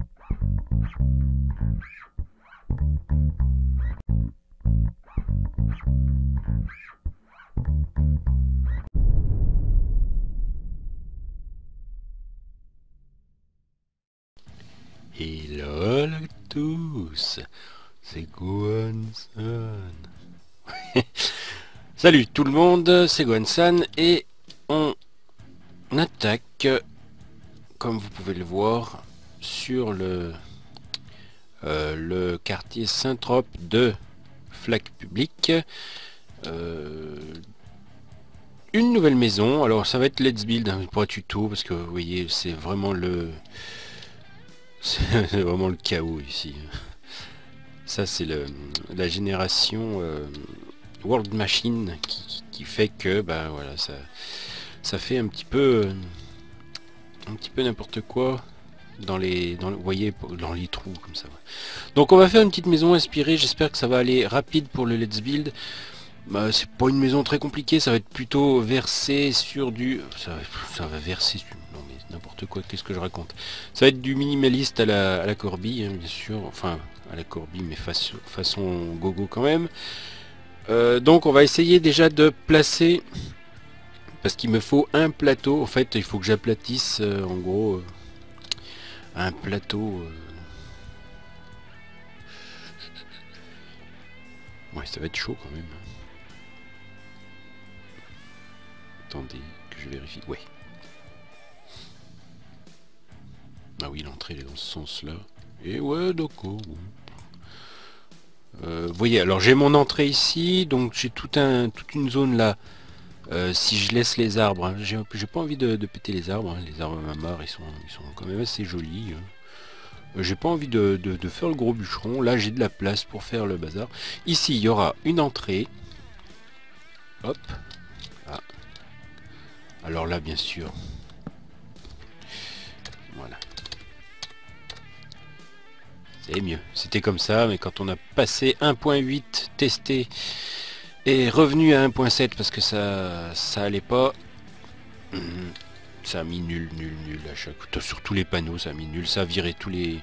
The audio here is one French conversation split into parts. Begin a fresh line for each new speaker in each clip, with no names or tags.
Hello à tous, c'est Gohan-san. Salut tout le monde, c'est Gohan-san et on attaque, comme vous pouvez le voir, sur le quartier Saint-Trope de Flaque Publique. Une nouvelle maison, alors ça va être Let's Build, hein, pour un tuto, parce que vous voyez c'est vraiment c'est vraiment le chaos ici. Ça c'est la génération World Machine qui fait que bah voilà ça fait un petit peu n'importe quoi vous voyez, dans les trous comme ça. Donc on va faire une petite maison inspirée, j'espère que ça va aller rapide pour le Let's Build. Bah, c'est pas une maison très compliquée, ça va être plutôt versé sur du... Ça va verser... Non mais n'importe quoi, qu'est-ce que je raconte. Ça va être du minimaliste à la Corby, hein, bien sûr. Enfin, à la Corby, mais façon gogo quand même. Donc on va essayer déjà de placer... Parce qu'il me faut un plateau. En fait, il faut que j'aplatisse, en gros, un plateau... Ouais, ça va être chaud quand même. Attendez que je vérifie. Ouais. Ah oui, l'entrée est dans ce sens-là. Et ouais, d'accord. Vous voyez, alors j'ai mon entrée ici, donc j'ai toute une zone là. Si je laisse les arbres, hein, j'ai pas envie de péter les arbres. Hein. Les arbres Mamar, ils sont quand même assez jolis. J'ai pas envie de faire le gros bûcheron. Là, j'ai de la place pour faire le bazar. Ici, il y aura une entrée. Hop. Ah. Alors là, bien sûr. Voilà. C'est mieux. C'était comme ça, mais quand on a passé 1.8 testé et revenu à 1.7 parce que ça allait pas, ça a mis nul à chaque fois. Sur tous les panneaux, ça a mis nul. Ça a viré tous les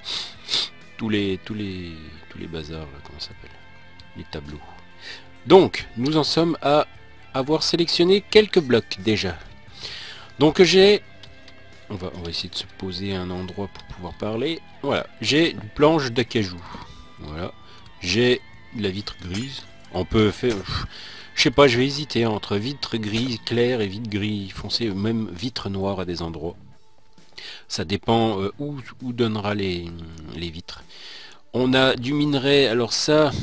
bazars, là, comment ça s'appelle, les tableaux. Donc, nous en sommes à avoir sélectionné quelques blocs déjà. Donc j'ai... On va essayer de se poser à un endroit pour pouvoir parler. Voilà, j'ai une planche d'acajou. Voilà, j'ai de la vitre grise. On peut faire... Je sais pas, je vais hésiter entre vitre grise claire et vitre gris foncé, même vitre noire à des endroits. Ça dépend où donnera les vitres. On a du minerai, alors ça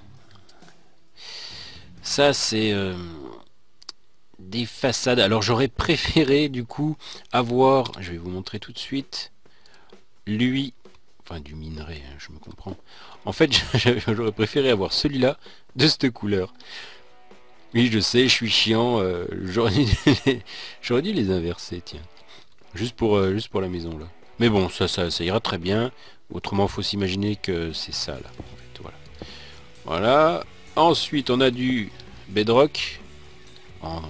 c'est... des façades. Alors j'aurais préféré du coup avoir, je vais vous montrer tout de suite, lui, enfin du minerai, hein, je me comprends. En fait, j'aurais préféré avoir celui-là de cette couleur. Oui, je sais, je suis chiant. J'aurais dû les inverser, tiens, juste pour la maison là. Mais bon, ça ira très bien. Autrement, faut s'imaginer que c'est ça là. En fait, voilà. Voilà. Ensuite, on a du bedrock en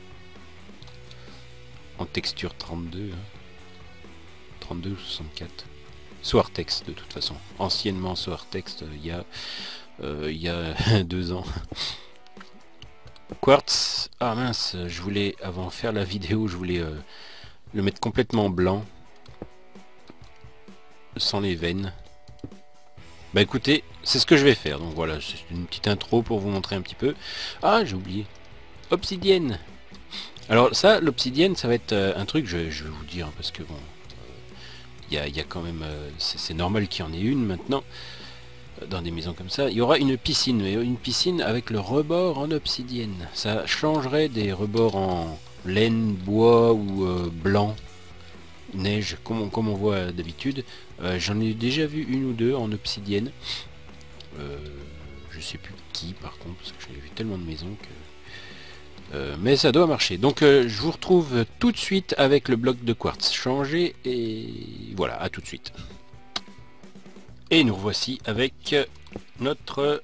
texture 32, hein. 32 ou 64. Soartex de toute façon. Anciennement Soartex, il y a 2 ans. Quartz. Ah mince, je voulais, avant de faire la vidéo, je voulais le mettre complètement blanc. Sans les veines. Bah écoutez, c'est ce que je vais faire. Donc voilà, c'est une petite intro pour vous montrer un petit peu. Ah, j'ai oublié. Obsidienne. Alors ça, l'obsidienne, ça va être un truc, je vais vous dire, hein, parce que bon, il y a quand même, c'est normal qu'il y en ait une maintenant, dans des maisons comme ça. Il y aura une piscine, mais une piscine avec le rebord en obsidienne. Ça changerait des rebords en laine, bois ou blanc, neige, comme on voit d'habitude. J'en ai déjà vu une ou deux en obsidienne. Je sais plus qui par contre, parce que j'ai vu tellement de maisons que... mais ça doit marcher. Donc je vous retrouve tout de suite avec le bloc de quartz changé et voilà, à tout de suite. Et nous revoici avec notre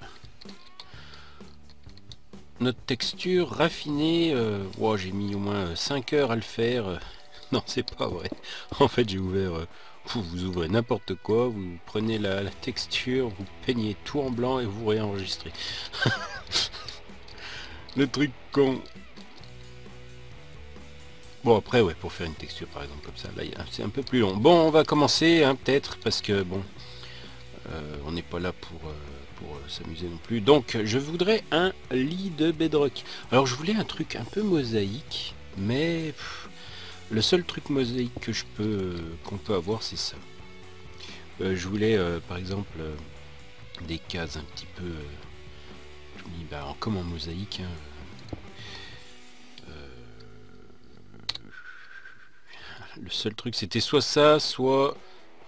texture raffinée. Wow, j'ai mis au moins 5 heures à le faire. Non, c'est pas vrai. En fait, j'ai ouvert Vous ouvrez n'importe quoi, vous prenez la texture, vous peignez tout en blanc et vous réenregistrez. Le truc con. Bon après ouais, pour faire une texture par exemple comme ça, là c'est un peu plus long. Bon, on va commencer hein, peut-être parce que bon, on n'est pas là pour s'amuser non plus. Donc je voudrais un lit de bedrock. Alors je voulais un truc un peu mosaïque, mais le seul truc mosaïque que qu'on peut avoir, c'est ça. Je voulais par exemple des cases un petit peu comme en mosaïque. Hein. Le seul truc c'était soit ça, soit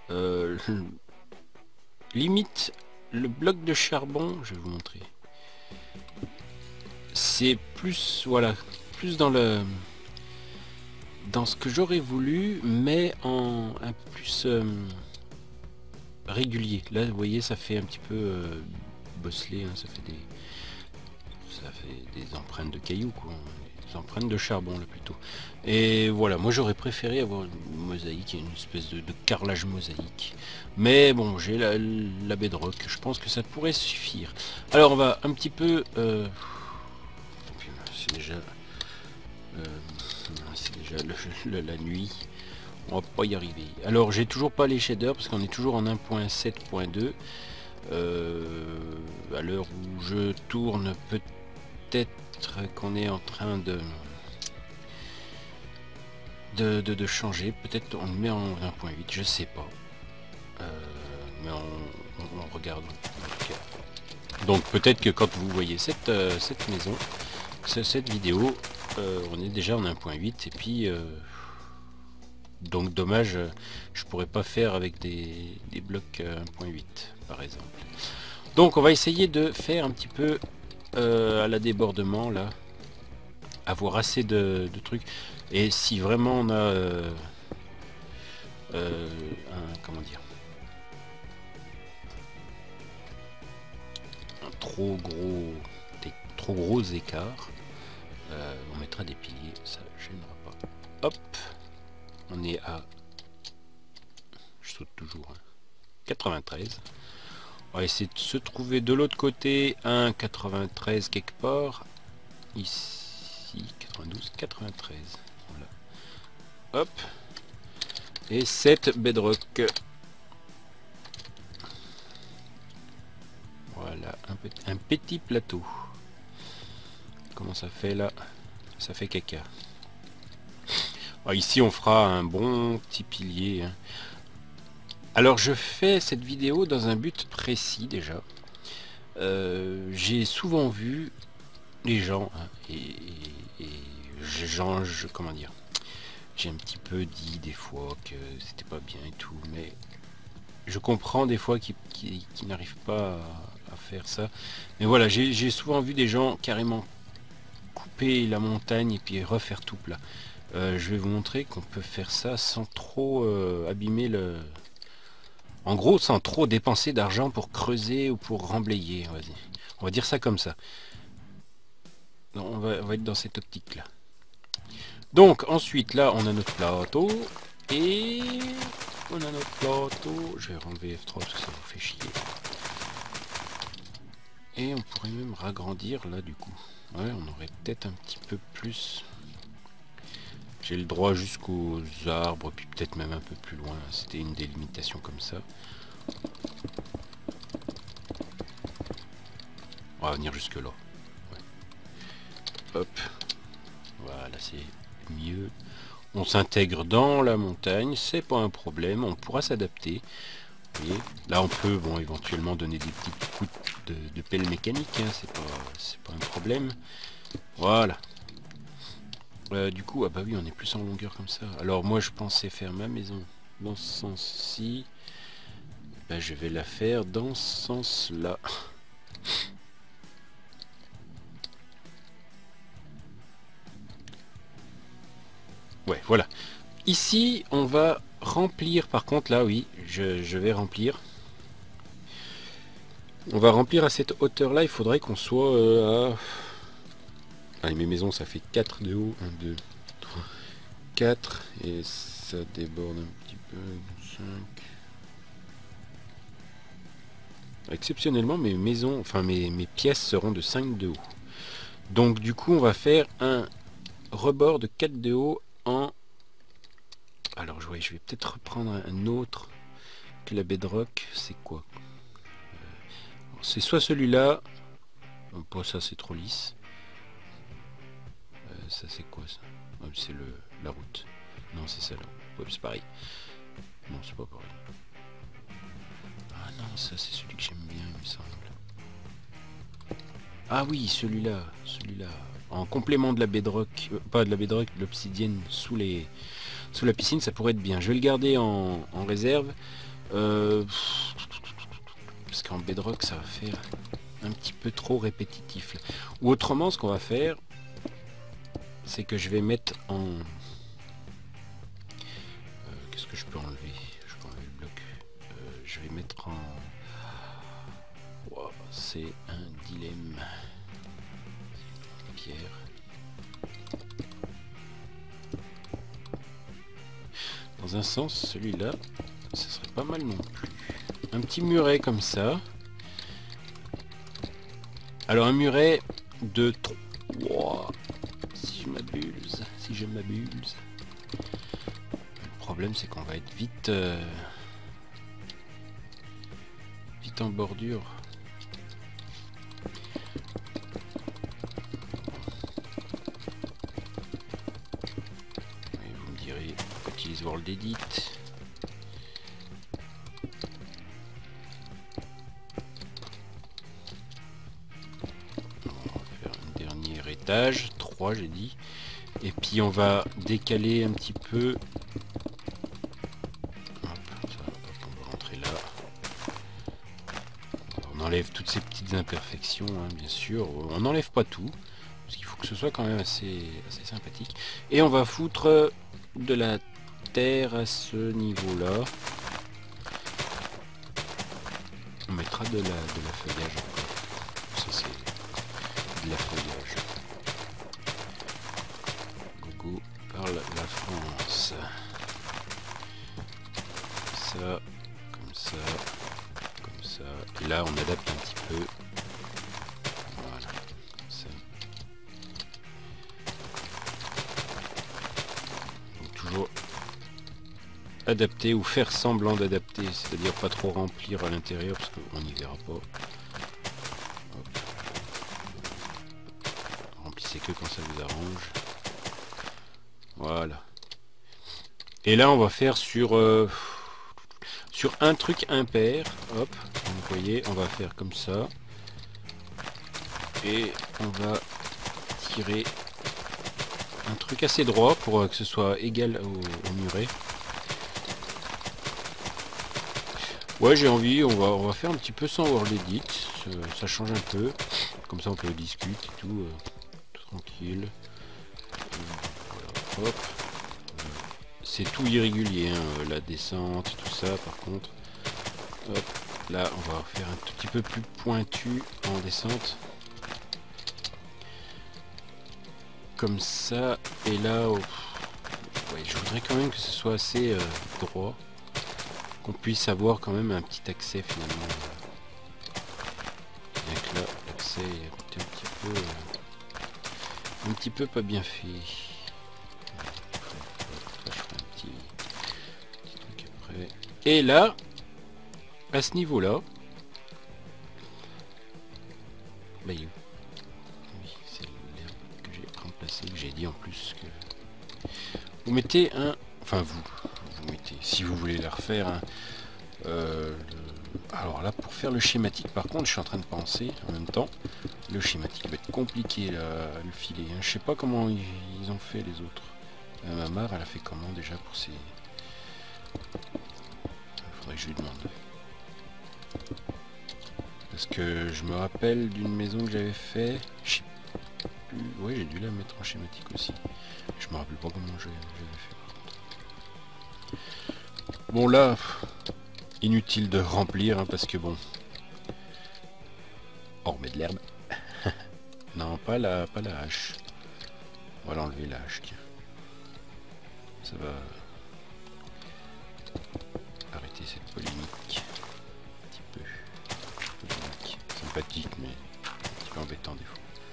limite le bloc de charbon. Je vais vous montrer. C'est plus voilà, plus dans ce que j'aurais voulu, mais en un peu plus régulier. Là vous voyez ça fait un petit peu bosselé, hein, ça fait des empreintes de cailloux quoi, des empreintes de charbon là plutôt. Et voilà, moi j'aurais préféré avoir une mosaïque, une espèce de carrelage mosaïque, mais bon j'ai la bedrock, je pense que ça pourrait suffire. Alors on va un petit peu c'est déjà la nuit, on va pas y arriver. Alors j'ai toujours pas les shaders parce qu'on est toujours en 1.7.2 à l'heure où je tourne. Peut-être qu'on est en train de changer, peut-être on le met en 1.8, je sais pas, mais on regarde en tout cas. Donc peut-être que quand vous voyez cette maison, cette vidéo, on est déjà en 1.8 et puis donc dommage, je pourrais pas faire avec des blocs 1.8 par exemple. Donc on va essayer de faire un petit peu à la débordement là, avoir assez de trucs, et si vraiment on a comment dire, un trop gros écart, on mettra des piliers, ça gênera pas. Hop, on est à, je saute toujours, hein, 93. On va essayer de se trouver de l'autre côté un 93 quelque part. Ici, 92, 93. Voilà. Hop. Et 7 bedrock. Voilà, un petit plateau. Comment ça fait là? Ça fait caca. Alors, ici, on fera un bon petit pilier. Hein. Alors je fais cette vidéo dans un but précis déjà. J'ai souvent vu les gens hein, comment dire, j'ai un petit peu dit des fois que c'était pas bien et tout, mais je comprends des fois qu'ils n'arrivent pas à faire ça. Mais voilà, j'ai souvent vu des gens carrément couper la montagne et puis refaire tout plat. Je vais vous montrer qu'on peut faire ça sans trop abîmer le... En gros, sans trop dépenser d'argent pour creuser ou pour remblayer. On va dire ça comme ça. Non, on va être dans cette optique-là. Donc, ensuite, là, on a notre plateau. Et... on a notre plateau. Je vais renlever F3 parce que ça vous fait chier. Et on pourrait même ragrandir, là, du coup. Ouais, on aurait peut-être un petit peu plus... J'ai le droit jusqu'aux arbres, puis peut-être même un peu plus loin. C'était une délimitation comme ça. On va venir jusque là. Ouais. Hop. Voilà, c'est mieux. On s'intègre dans la montagne, c'est pas un problème, on pourra s'adapter. Là on peut bon éventuellement donner des petits coups de pelle mécanique, hein, c'est pas un problème. Voilà. Du coup, ah bah oui, on est plus en longueur comme ça. Alors moi je pensais faire ma maison dans ce sens-ci. Ben, je vais la faire dans ce sens-là. Ouais, voilà. Ici, on va remplir, par contre, là, oui, je vais remplir. On va remplir à cette hauteur-là, il faudrait qu'on soit à... Allez, mes maisons, ça fait 4 de haut. 1, 2, 3, 4 et ça déborde un petit peu. 5. Exceptionnellement, mes maisons, enfin mes pièces seront de 5 de haut. Donc du coup, on va faire un rebord de 4 de haut en... Alors je vais peut-être reprendre un autre que la bedrock. C'est quoi? C'est soit celui-là. Bon, ça c'est trop lisse. Ça c'est quoi ça? C'est la route. Non, c'est celle-là. Ouais, c'est pareil. Non, c'est pas pareil. Ah non, ça c'est celui que j'aime bien, il me semble. Ah oui, celui-là. Celui-là. En complément de la bedrock. Pas de la bedrock, de l'obsidienne sous la piscine, ça pourrait être bien. Je vais le garder en réserve. Parce qu'en bedrock, ça va faire un petit peu trop répétitif. Ou autrement, ce qu'on va faire, c'est que je vais mettre en... Qu'est-ce que je peux enlever? Je peux enlever le bloc. Je vais mettre en... Wow, c'est un dilemme. Pierre. Dans un sens, celui-là, ce serait pas mal non plus. Un petit muret comme ça. Alors un muret de 3. Si je m'abuse. Le problème c'est qu'on va être vite vite en bordure. Et vous me direz, utilise World Edit. On va faire un dernier étage, 3 j'ai dit. Et puis on va décaler un petit peu. Hop, ça, on va rentrer là. On enlève toutes ces petites imperfections, hein, bien sûr. On n'enlève pas tout, parce qu'il faut que ce soit quand même assez sympathique. Et on va foutre de la terre à ce niveau-là. On mettra de la feuillage encore. Ça c'est de la feuillage. Gogo parle la France. Ça, comme ça, comme ça. Et là on adapte un petit peu. Voilà, comme ça. Donc toujours adapter ou faire semblant d'adapter, c'est-à-dire pas trop remplir à l'intérieur parce qu'on n'y verra pas. Hop. Remplissez que quand ça vous arrange. Voilà. Et là on va faire sur un truc impair. Hop, vous voyez, on va faire comme ça. Et on va tirer un truc assez droit pour que ce soit égal au muret. Ouais, j'ai envie, on va faire un petit peu sans World Edit, ça change un peu, comme ça on peut discuter et tout, tranquille. Voilà, hop. C'est tout irrégulier, hein, la descente, tout ça par contre. Hop, là on va faire un tout petit peu plus pointu en descente. Comme ça, et là, ouais, je voudrais quand même que ce soit assez droit. Qu'on puisse avoir quand même un petit accès finalement. Bien que là, l'accès est un petit peu pas bien fait. Là, je ferai un petit truc après. Et là, à ce niveau-là, bah, oui, c'est l'herbe que j'ai remplacé, que j'ai dit en plus que vous mettez un, enfin vous mettez, si vous voulez la refaire, hein, alors là pour faire le schématique par contre je suis en train de penser en même temps, le schématique va être compliqué là, à le filer, hein. Je sais pas comment ils ont fait les autres. Ma mère elle a fait comment déjà pour ses... Faudrait que je lui demande. Parce que je me rappelle d'une maison que j'avais fait, je sais plus, ouais j'ai dû la mettre en schématique aussi. Je me rappelle pas comment j'avais fait. Bon là, inutile de remplir, hein, parce que bon, on remet de l'herbe. Non, pas la hache. On va l'enlever la hache, tiens. Ça va sympathique, mais un petit peu embêtant des fois.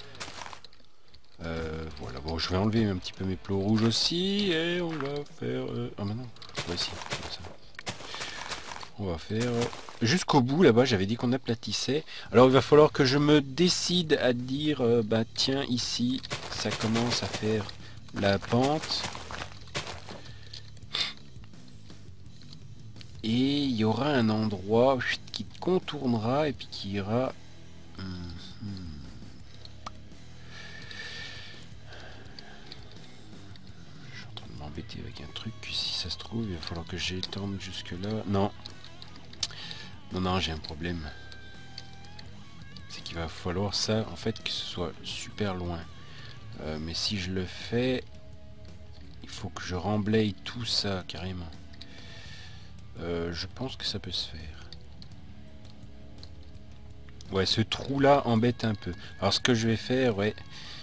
Voilà, bon, je vais enlever un petit peu mes plots rouges aussi, et on va faire... Ah bah non, voici, comme ça. On va faire... jusqu'au bout, là-bas, j'avais dit qu'on aplatissait. Alors, il va falloir que je me décide à dire, bah tiens, ici, ça commence à faire la pente. Et il y aura un endroit qui contournera et puis qui ira... Je suis en train de m'embêter avec un truc. Si ça se trouve, il va falloir que j'étende jusque là. Non. Non, j'ai un problème. C'est qu'il va falloir ça, en fait, que ce soit super loin. Mais si je le fais, il faut que je remblaye tout ça carrément. Je pense que ça peut se faire. Ouais, ce trou là embête un peu. Alors ce que je vais faire, ouais.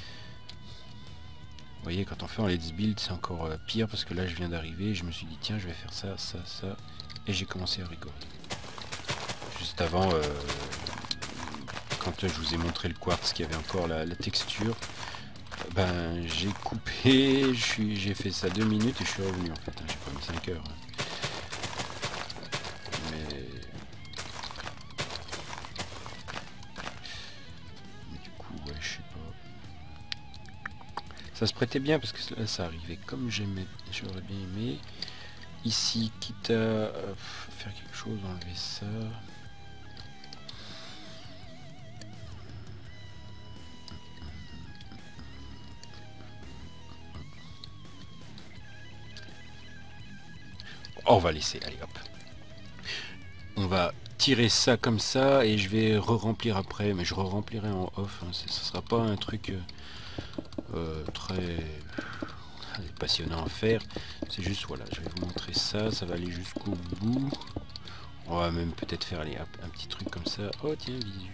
Vous voyez, quand on fait en let's build, c'est encore pire parce que là je viens d'arriver, je me suis dit tiens, je vais faire ça, ça, ça, et j'ai commencé à rigoler. Juste avant, quand je vous ai montré le quartz qui avait encore la texture, ben j'ai coupé, j'ai fait ça 2 minutes et je suis revenu en fait. J'ai pas mis 5 heures. Mais du coup, ouais, je sais pas. Ça se prêtait bien parce que là ça arrivait comme j'aimais, j'aurais bien aimé. Ici, quitte à faire quelque chose, enlever ça. Oh, on va laisser, allez hop. On va tirer ça comme ça et je vais re-remplir après, mais je re-remplirai en off. Hein. Ça sera pas un truc très passionnant à faire. C'est juste, voilà, je vais vous montrer ça, ça va aller jusqu'au bout. On va même peut-être faire allez, un petit truc comme ça. Oh tiens, visu.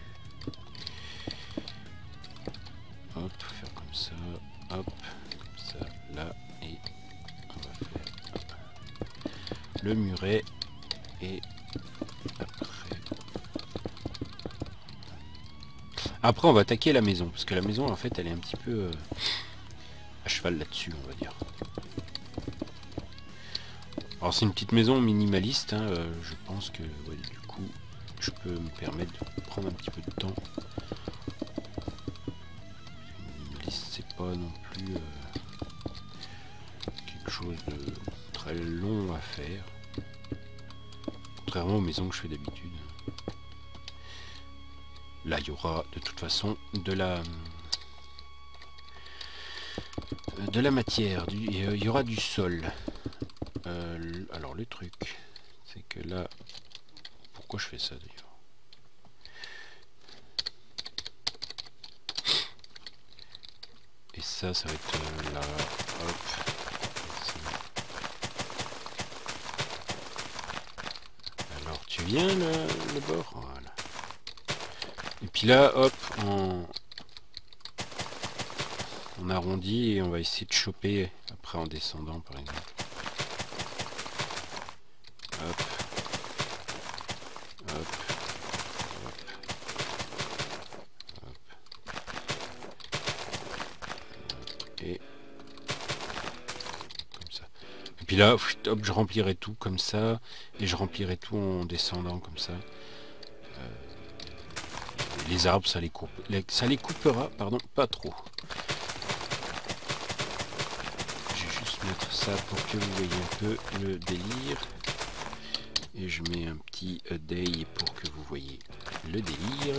Hop, faire comme ça, hop, comme ça, là, et on va faire hop, le muret, et après on va attaquer la maison, parce que la maison en fait elle est un petit peu à cheval là-dessus, on va dire. Alors c'est une petite maison minimaliste, hein, je pense que ouais, du coup je peux me permettre de prendre un petit peu de temps. Minimaliste c'est pas non plus quelque chose de très long à faire, contrairement aux maisons que je fais d'habitude. Là il y aura de toute façon de la matière, il y aura du sol. Alors le truc, c'est que là, pourquoi je fais ça d'ailleurs? Et ça va être là, hop. Alors tu viens le bord, voilà. Et puis là, hop, on arrondit et on va essayer de choper après en descendant par exemple. Hop. Hop. Hop. Hop. Et comme ça. Et puis là, hop, je remplirai tout comme ça. Et je remplirai tout en descendant comme ça. Les arbres, ça les coupe. Ça les coupera, pardon, pas trop. Je vais juste mettre ça pour que vous voyez un peu le délire. Et je mets un petit day pour que vous voyez le délire.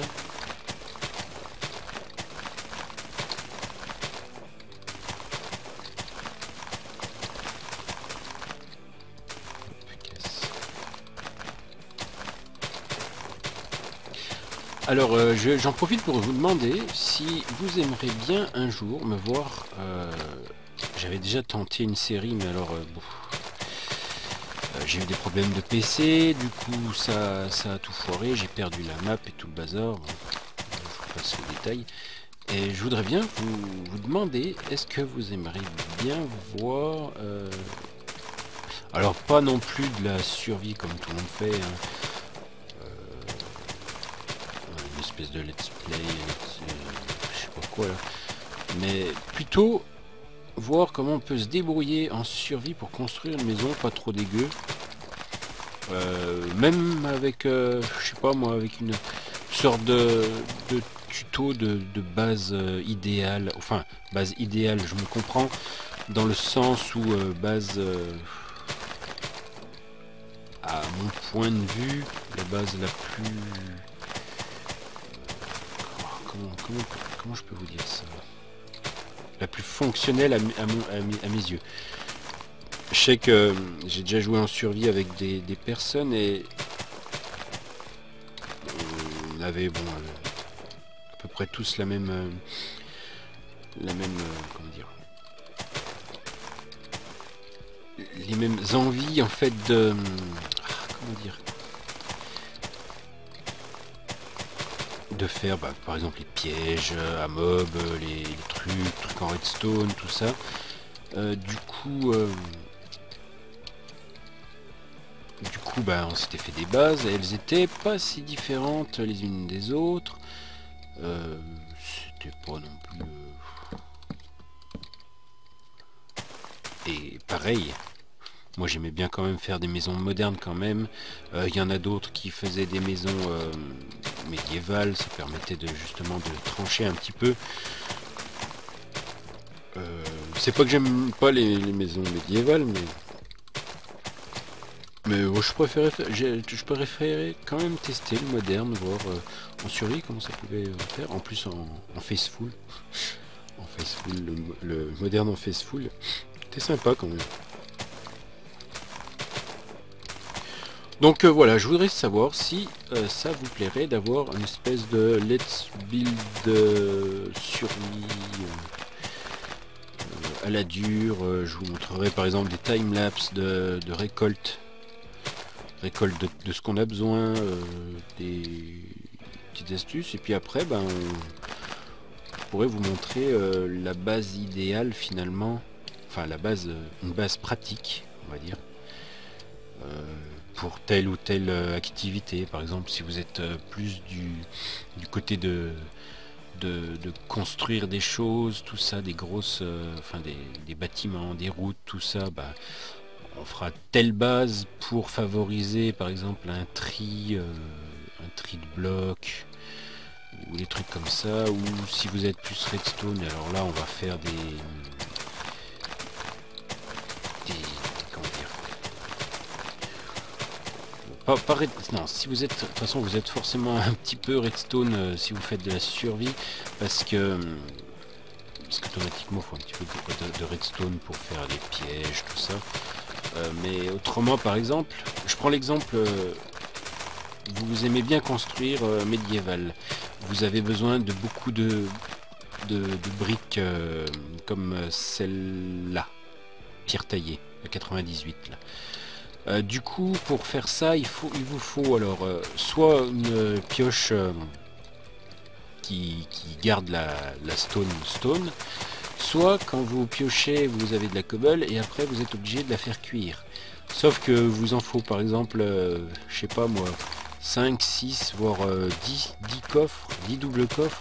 Alors j'en profite pour vous demander si vous aimeriez bien un jour me voir. J'avais déjà tenté une série, mais alors bon, j'ai eu des problèmes de PC, du coup ça a tout foiré, j'ai perdu la map et tout le bazar. Bon, je vous passe les détails. Et je voudrais bien vous demander, est-ce que vous aimeriez bien voir... alors pas non plus de la survie comme tout le monde fait, hein. espèce de let's play, je sais pas quoi là. Mais plutôt voir comment on peut se débrouiller en survie pour construire une maison pas trop dégueu. Même avec, je sais pas moi, avec une sorte de tuto de base idéale. Enfin, base idéale, je me comprends, dans le sens où base, à mon point de vue, la base la plus... comment je peux vous dire ça? La plus fonctionnelle à mes yeux. Je sais que j'ai déjà joué en survie avec des personnes et on avait bon à peu près tous la même comment dire, les mêmes envies en fait de comment dire, de faire par exemple les pièges à mob, les trucs en redstone, tout ça. Du coup, on s'était fait des bases et elles étaient pas si différentes les unes des autres. C'était pas non plus... Et pareil, moi j'aimais bien quand même faire des maisons modernes quand même. Il y en a d'autres qui faisaient des maisons médiévales, ça permettait justement de trancher un petit peu. C'est pas que j'aime pas les maisons médiévales, mais je préférais quand même tester le moderne, voir en survie comment ça pouvait faire. En plus en faceful, le moderne en faceful, c'était sympa quand même. Donc voilà, je voudrais savoir si ça vous plairait d'avoir une espèce de let's build survie à la dure. Je vous montrerai par exemple des timelapses de récolte de ce qu'on a besoin, des petites astuces, et puis après je pourrais vous montrer la base idéale finalement, enfin la base, une base pratique on va dire, pour telle ou telle activité. Par exemple si vous êtes plus du côté de construire des choses, tout ça, des grosses, enfin des bâtiments, des routes, tout ça, on fera telle base pour favoriser par exemple un tri de blocs ou des trucs comme ça. Ou si vous êtes plus redstone, alors là on va faire comment dire, non, si vous êtes, de toute façon vous êtes forcément un petit peu redstone si vous faites de la survie, parce que automatiquement il faut un petit peu de redstone pour faire les pièges, tout ça. Mais autrement, par exemple, je prends l'exemple, vous aimez bien construire médiéval, vous avez besoin de beaucoup de briques comme celle-là, pierre taillée, de 98 là. Du coup, pour faire ça, il vous faut alors soit une pioche qui garde la stone, soit quand vous piochez vous avez de la cobble et après vous êtes obligé de la faire cuire. Sauf que vous en faut par exemple, je sais pas moi, 5, 6, voire 10 coffres, 10 doubles coffres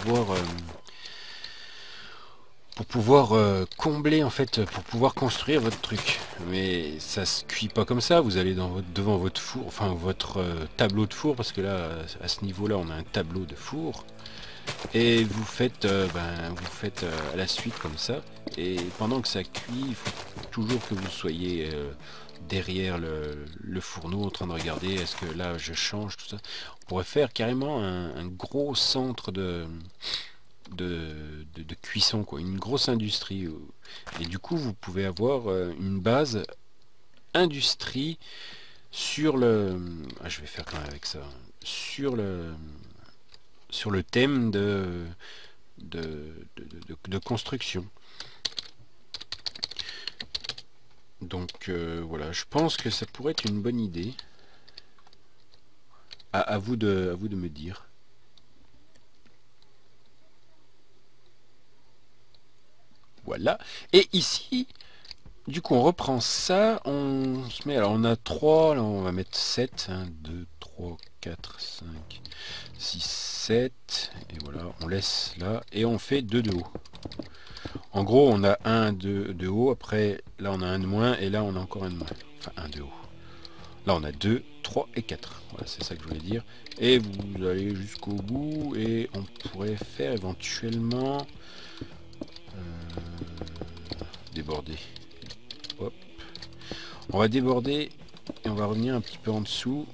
pour pouvoir combler en fait, pour pouvoir construire votre truc. Mais ça se cuit pas comme ça, vous allez devant votre four, enfin votre tableau de four, parce que là à ce niveau là on a un tableau de four. Et vous faites, à la suite comme ça. Et pendant que ça cuit, il faut toujours que vous soyez derrière le fourneau en train de regarder. Est-ce que là je change tout ça? On pourrait faire carrément un gros centre de cuisson, quoi, une grosse industrie. Et du coup, vous pouvez avoir une base industrie sur le... Ah, je vais faire quand même avec ça. Sur le thème de construction. Donc voilà, je pense que ça pourrait être une bonne idée. À vous de me dire. Voilà. Et ici, du coup, on reprend ça. On se met... Alors, on a 3. Là, on va mettre 7. 1, 2, 3. 3, 4, 5, 6, 7. Et voilà, on laisse là. Et on fait 2 de haut. En gros, on a un de haut. Après, là, on a un de moins. Et là, on a encore un de moins. Enfin, un de haut. Là, on a 2, 3 et 4. Voilà, c'est ça que je voulais dire. Et vous allez jusqu'au bout. Et on pourrait faire éventuellement... déborder. Hop. On va déborder. Et on va revenir un petit peu en dessous.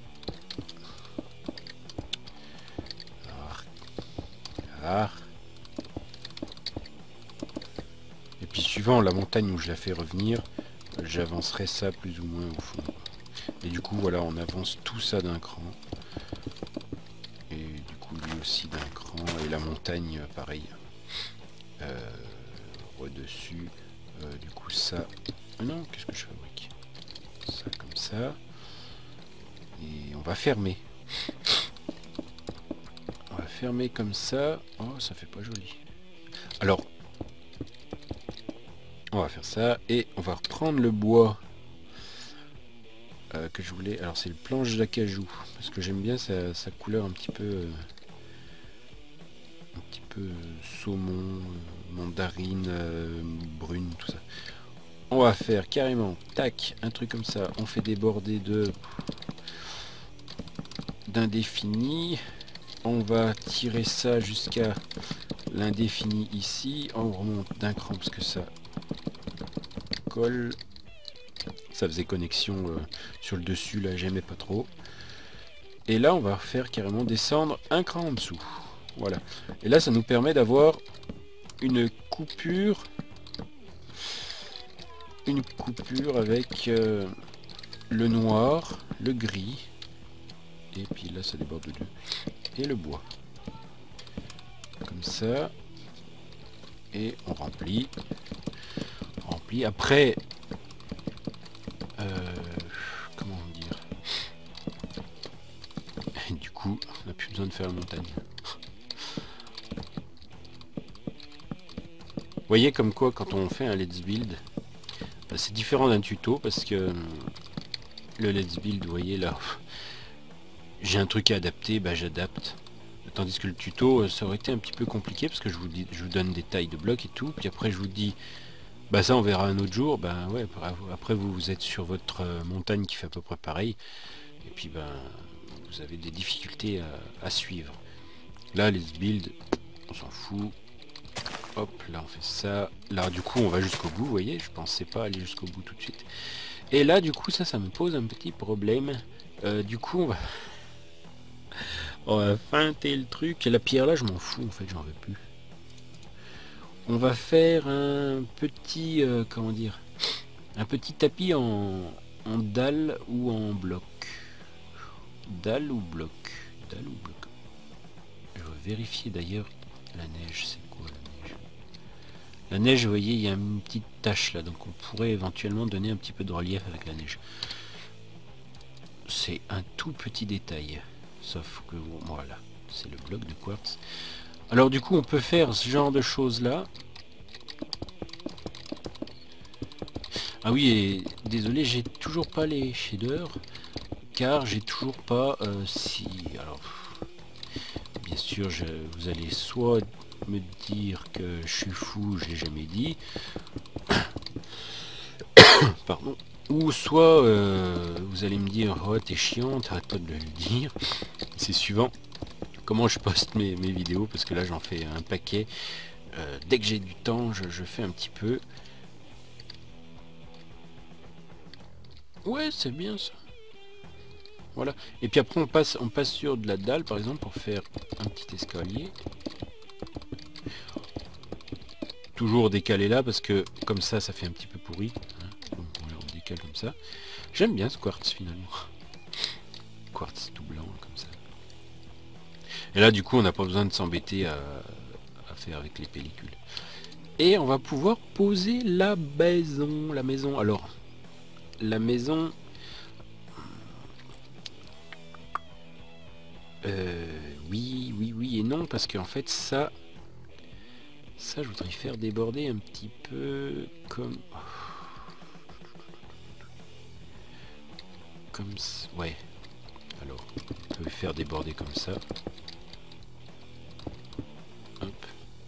Voilà. Et puis suivant la montagne où je la fais revenir, j'avancerai ça plus ou moins au fond. Et du coup voilà, on avance tout ça d'un cran. Et du coup lui aussi d'un cran. Et la montagne pareil. Au-dessus. Du coup ça. Non, qu'est-ce que je fabrique? Ça comme ça. Et on va fermer. On va fermer comme ça. Oh, ça fait pas joli. Alors, on va faire ça. Et on va reprendre le bois que je voulais. Alors, c'est le planche d'acajou. Parce que j'aime bien sa couleur un petit peu... saumon, mandarine, brune, tout ça. On va faire carrément, tac, un truc comme ça. On fait déborder d'indéfini. On va tirer ça jusqu'à l'indéfini ici. On remonte d'un cran parce que ça colle. Ça faisait connexion sur le dessus, là j'aimais pas trop. Et là on va faire carrément descendre un cran en dessous. Voilà. Et là ça nous permet d'avoir une coupure. Une coupure avec le noir, le gris. Et puis là ça déborde de deux. Et le bois. Comme ça. Et on remplit. On remplit. Après... comment dire, du coup on n'a plus besoin de faire la montagne. Vous voyez comme quoi quand on fait un let's build, bah, c'est différent d'un tuto parce que le let's build, vous voyez là, j'ai un truc à adapter, bah j'adapte. Tandis que le tuto, ça aurait été un petit peu compliqué parce que je vous donne des tailles de blocs et tout, puis après je vous dis bah ça on verra un autre jour. Ben ouais, après vous êtes sur votre montagne qui fait à peu près pareil, et puis ben vous avez des difficultés à suivre. Là les builds, on s'en fout. Hop, là on fait ça. Là du coup on va jusqu'au bout, vous voyez, je pensais pas aller jusqu'au bout tout de suite. Et là du coup ça me pose un petit problème. Du coup on va feinter le truc. Et la pierre là je m'en fous en fait, j'en veux plus. On va faire un petit, comment dire, un petit tapis en dalle ou en bloc. Dalle ou bloc? Dalle ou bloc? Je vais vérifier d'ailleurs la neige, c'est quoi la neige? La neige, vous voyez, il y a une petite tache là, donc on pourrait éventuellement donner un petit peu de relief avec la neige. C'est un tout petit détail, sauf que voilà, c'est le bloc de quartz. Alors du coup on peut faire ce genre de choses là. Ah oui, et désolé, j'ai toujours pas les shaders, car j'ai toujours pas si... Alors, bien sûr, vous allez soit me dire que je suis fou, je l'ai jamais dit, pardon, ou soit vous allez me dire oh t'es chiant, t'arrêtes pas de le dire. C'est suivant comment je poste mes vidéos, parce que là j'en fais un paquet. Dès que j'ai du temps, je fais un petit peu. Ouais, c'est bien ça. Voilà. Et puis après on passe sur de la dalle par exemple pour faire un petit escalier. Toujours décalé là parce que comme ça fait un petit peu pourri. Hein. Donc on le décale comme ça. J'aime bien ce quartz finalement. Quartz tout blanc comme ça. Et là du coup on n'a pas besoin de s'embêter à faire avec les pellicules. Et on va pouvoir poser la maison. Alors la maison... oui et non, parce qu'en fait ça je voudrais faire déborder un petit peu comme ouais, alors faire déborder comme ça. Hop.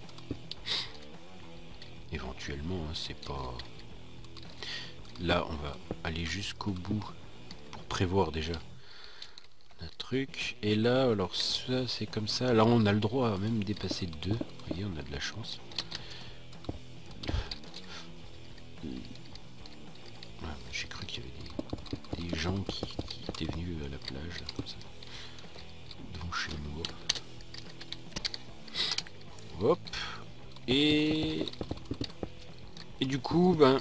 Éventuellement, hein, c'est pas... Là, on va aller jusqu'au bout pour prévoir déjà le truc. Et là, alors ça, c'est comme ça. Là, on a le droit à même dépasser 2. Vous voyez, on a de la chance. Ah, j'ai cru qu'il y avait des gens qui étaient venus à la plage, là, comme ça. Devant chez moi. Hop. Et du coup, ben...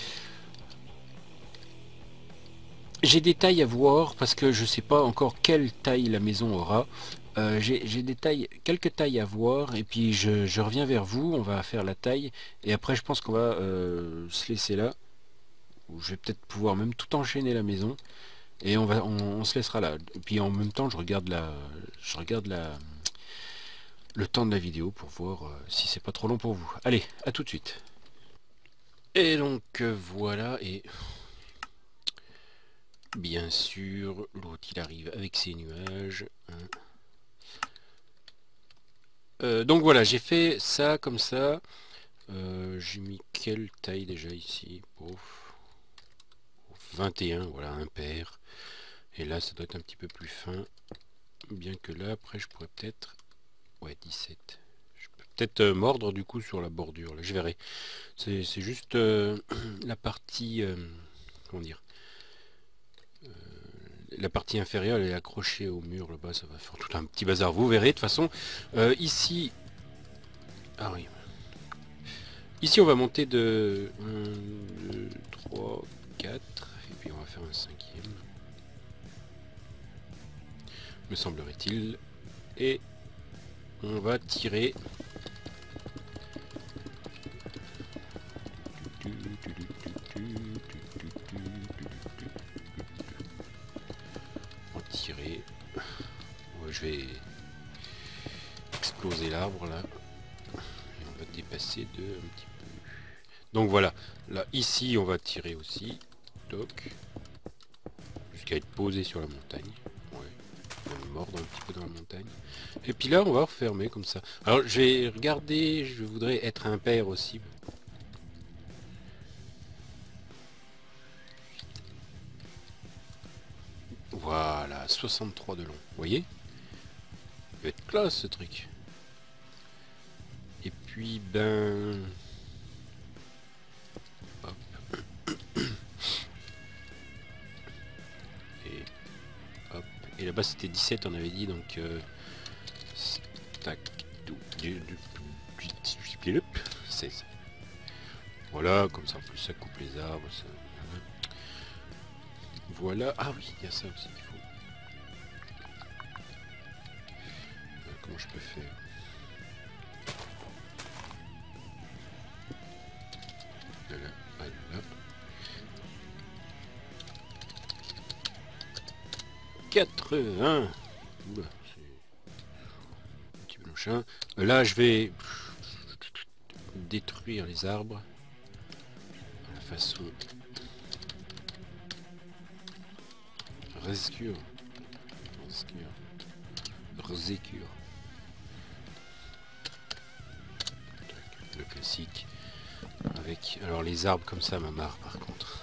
j'ai des tailles à voir parce que je sais pas encore quelle taille la maison aura. J'ai des tailles, quelques tailles à voir et puis je reviens vers vous, on va faire la taille et après je pense qu'on va se laisser là. Je vais peut-être pouvoir même tout enchaîner la maison et on se laissera là. Et puis en même temps je regarde le temps de la vidéo pour voir si c'est pas trop long pour vous. Allez, à tout de suite. Et donc voilà, et bien sûr l'autre il arrive avec ses nuages, hein. Donc voilà, j'ai fait ça comme ça. J'ai mis quelle taille déjà ici? Pouf. 21, voilà, impair. Et là, ça doit être un petit peu plus fin. Bien que là, après, je pourrais peut-être... Ouais, 17. Je peux peut-être mordre du coup sur la bordure. Là, je verrai. C'est juste la partie... comment dire? La partie inférieure, elle est accrochée au mur là-bas. Ça va faire tout un petit bazar. Vous verrez, de toute façon. Ici... Ah oui. Ici, on va monter de 1, 2, 3, 4, et puis on va faire un 5e, me semblerait-il, et on va tirer. On va tirer. Ouais, je vais exploser l'arbre là, et on va dépasser de un petit peu. Donc voilà, là ici on va tirer aussi, toc, jusqu'à être posé sur la montagne. Ouais, on va mordre un petit peu dans la montagne. Et puis là on va refermer comme ça. Alors je vais regarder, je voudrais être impair aussi. Voilà, 63 de long, vous voyez? Il va être classe ce truc. Et puis ben... Hop. Et hop. Et là-bas c'était 17 on avait dit, donc... Tac. 16. Voilà, comme ça en plus ça coupe les arbres. Ça... Voilà. Ah oui, il y a ça aussi qu'il faut. Comment je peux faire? De là à là. 80. Oula, c'est un petit peu machin. Là, je vais détruire les arbres de la façon rescure. Le classique. Avec alors les arbres comme ça ma marre par contre.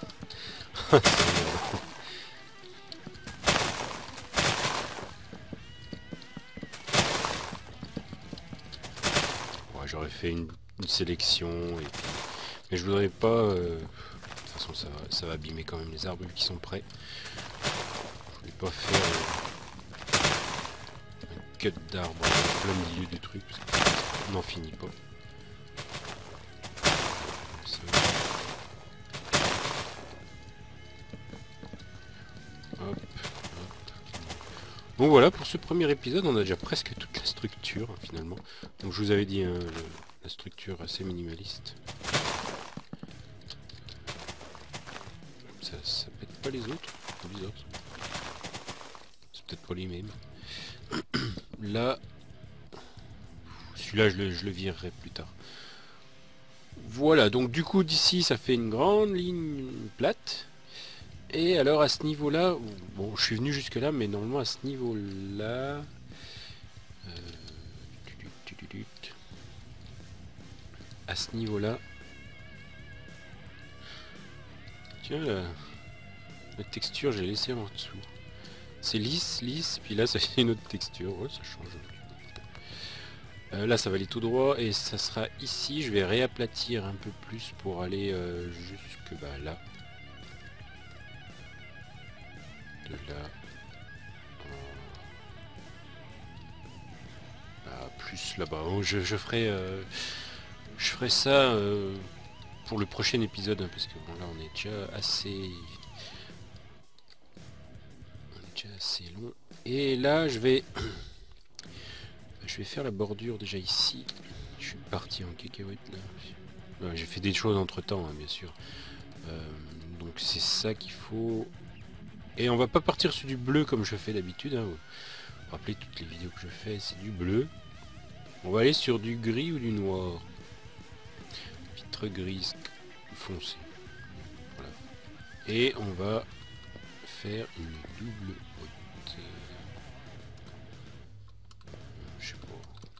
Ouais, j'aurais fait une sélection et... mais je voudrais pas de toute façon ça va abîmer quand même les arbres qui sont prêts. Je voulais pas faire un cut d'arbre en plein milieu du truc parce qu'on n'en finit pas. Hop, hop. Bon voilà, pour ce premier épisode, on a déjà presque toute la structure hein, finalement. Donc je vous avais dit hein, la structure assez minimaliste. Ça pète pas les autres, c'est peut-être pas les mêmes. Là, celui-là je le virerai plus tard. Voilà, donc du coup d'ici ça fait une grande ligne plate. Et alors à ce niveau-là, bon je suis venu jusque là, mais normalement à ce niveau-là... à ce niveau-là... Tiens, la texture, j'ai laissé en dessous. C'est lisse, lisse, puis là ça fait une autre texture, ouais ça change. Là ça va aller tout droit et ça sera ici, je vais réaplatir un peu plus pour aller jusque là. De là. Plus là-bas. Oh, je ferai ça pour le prochain épisode, hein, parce que bon, là on est déjà assez... long. Et là je vais... je vais faire la bordure déjà ici. Je suis parti en cacahuète là. Ouais, j'ai fait des choses entre temps, hein, bien sûr. Donc c'est ça qu'il faut. Et on va pas partir sur du bleu comme je fais d'habitude. Hein. Rappelez, toutes les vidéos que je fais, c'est du bleu. On va aller sur du gris ou du noir. Vitre grise foncée. Voilà. Et on va faire une double haute. Je sais pas.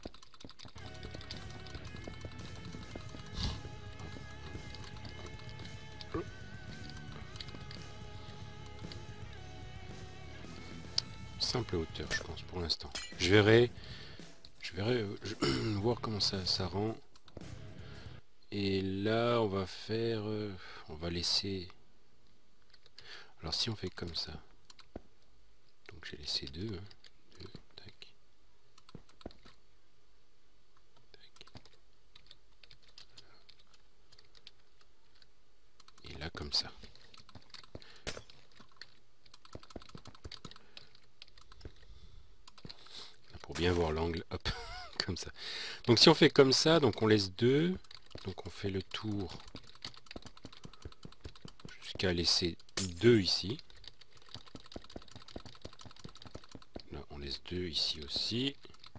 Simple hauteur, je pense, pour l'instant. Je verrai voir comment ça rend. Et là, on va faire... on va laisser... Alors si on fait comme ça. Donc j'ai laissé deux. Hein. Deux, tac. Tac. Et là comme ça. Pour bien voir l'angle, hop, comme ça. Donc si on fait comme ça, donc on laisse deux. Donc on fait le tour jusqu'à laisser deux ici. Là on laisse deux ici aussi.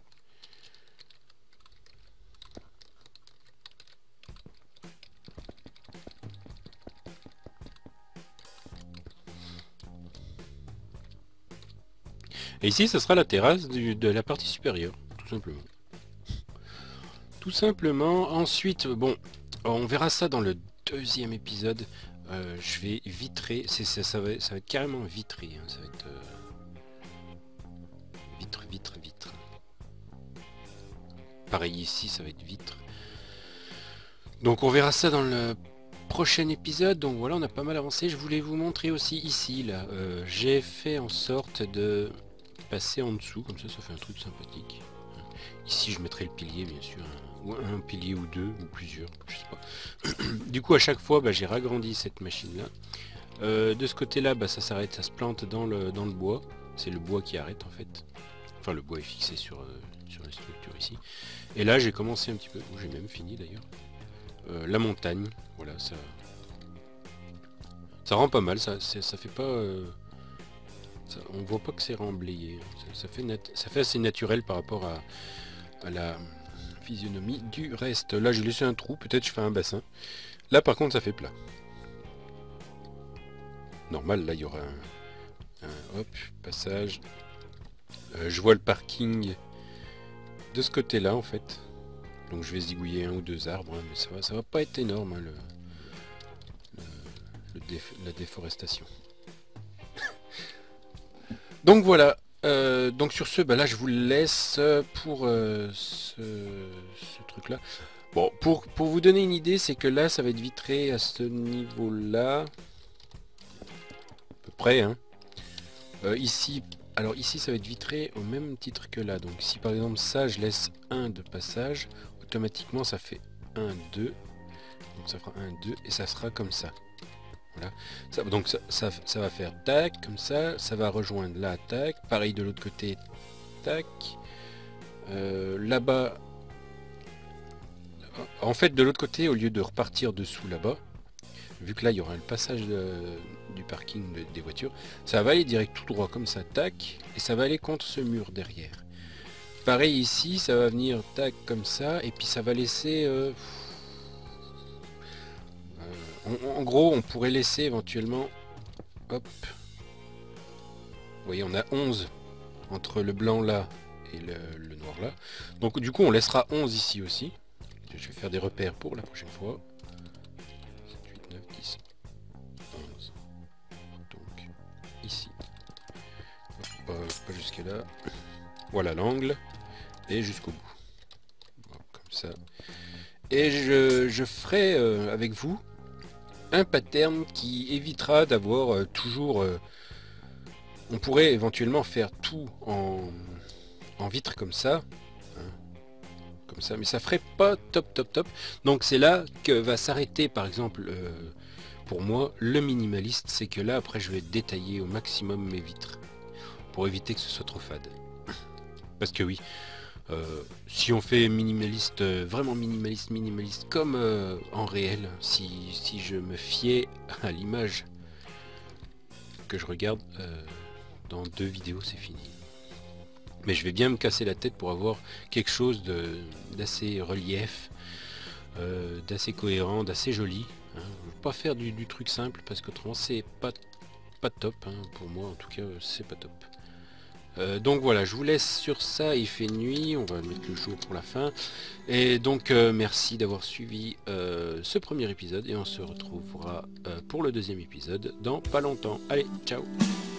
Et ici ce sera la terrasse de la partie supérieure, tout simplement. Tout simplement. Ensuite, bon, on verra ça dans le deuxième épisode. Je vais vitrer, ça va être carrément vitré, hein, ça va être vitre. Pareil ici, ça va être vitre. Donc on verra ça dans le prochain épisode. Donc voilà, on a pas mal avancé. Je voulais vous montrer aussi ici, là, j'ai fait en sorte de passer en dessous, comme ça fait un truc sympathique. Ici je mettrai le pilier bien sûr, ou un pilier ou deux, ou plusieurs, je sais pas. Du coup à chaque fois j'ai ragrandi cette machine là. De ce côté là ça s'arrête, ça se plante dans le bois. C'est le bois qui arrête en fait. Enfin le bois est fixé sur la structure ici. Et là j'ai commencé un petit peu, j'ai même fini d'ailleurs. La montagne, voilà, ça rend pas mal, ça fait pas... on voit pas que c'est remblayé, ça fait assez naturel par rapport à la physionomie du reste. Là j'ai laissé un trou, peut-être je fais un bassin. Là par contre ça fait plat. Normal, là il y aura un hop, passage. Je vois le parking de ce côté là en fait. Donc je vais zigouiller un ou deux arbres, hein, mais ça va pas être énorme hein, la déforestation. Donc voilà. Donc sur ce, là je vous laisse pour ce truc là. Bon, pour vous donner une idée, c'est que là ça va être vitré à ce niveau là. À peu près, hein. Ici, alors ici ça va être vitré au même titre que là. Donc si par exemple ça je laisse un de passage, automatiquement ça fait 1, 2. Donc ça fera 1, 2 et ça sera comme ça. Voilà. Donc ça va faire tac, comme ça va rejoindre là, tac, pareil de l'autre côté, tac. Là-bas, en fait de l'autre côté, au lieu de repartir dessous là-bas, vu que là il y aura le passage du parking des voitures, ça va aller direct tout droit comme ça, tac, et ça va aller contre ce mur derrière. Pareil ici, ça va venir tac comme ça, et puis ça va laisser... en gros, on pourrait laisser éventuellement hop. Vous voyez, on a 11 entre le blanc là et le noir là. Donc du coup, on laissera 11 ici aussi. Je vais faire des repères pour la prochaine fois. 7, 8, 9, 10, 11. Donc ici. Hop, pas jusqu'à là. Voilà l'angle. Et jusqu'au bout. Hop, comme ça. Et je ferai avec vous un pattern qui évitera d'avoir toujours... on pourrait éventuellement faire tout en vitre comme ça. Hein, comme ça, mais ça ferait pas top. Donc c'est là que va s'arrêter par exemple pour moi le minimaliste, c'est que là après je vais détailler au maximum mes vitres pour éviter que ce soit trop fade. Parce que oui, si on fait minimaliste, vraiment minimaliste comme en réel, si je me fiais à l'image que je regarde dans 2 vidéos, c'est fini. Mais je vais bien me casser la tête pour avoir quelque chose d'assez relief, d'assez cohérent, d'assez joli. Hein. Je ne veux pas faire du truc simple parce qu'autrement c'est pas top. Hein. Pour moi en tout cas c'est pas top. Donc voilà, je vous laisse sur ça, il fait nuit, on va mettre le jour pour la fin. Et donc merci d'avoir suivi ce premier épisode et on se retrouvera pour le deuxième épisode dans pas longtemps. Allez, ciao!